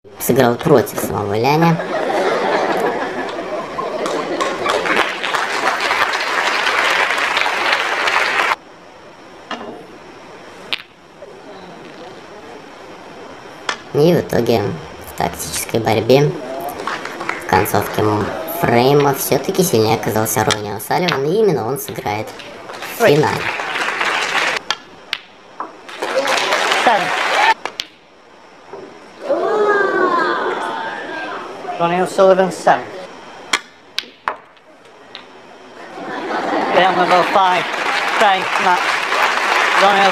сыграл против самого Ляня. И в итоге в тактической борьбе в концовке фрейма все-таки сильнее оказался Ронни О'Салливан, и именно он сыграет в финале. Ronnie O'Sullivan 7. Down level 5. Try, Matt. Ronnie